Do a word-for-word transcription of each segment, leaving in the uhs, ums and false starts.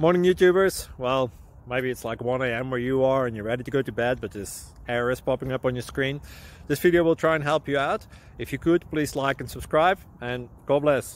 Morning YouTubers. Well, maybe it's like one A M where you are and you're ready to go to bed, but this error is popping up on your screen. This video will try and help you out. If you could, please like and subscribe, and God bless.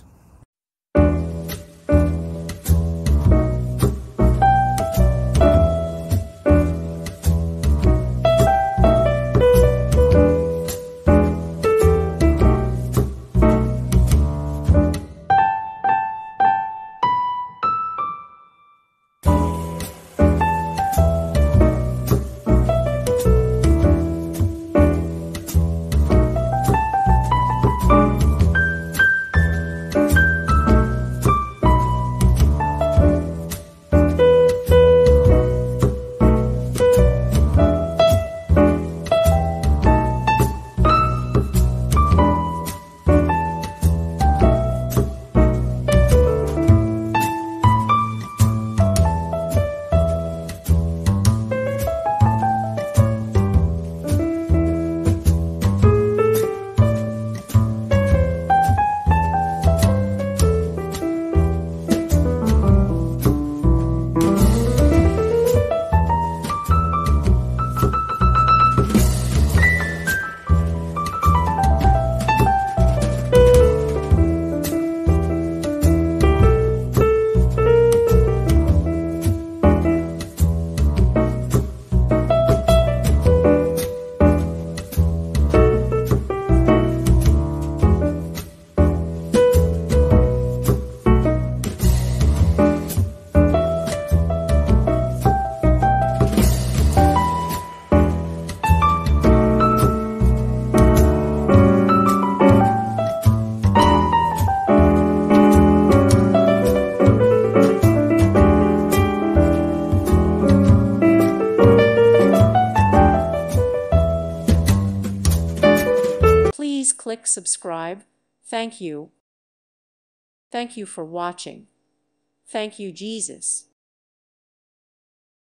Please click subscribe. Thank you. Thank you for watching. Thank you, Jesus.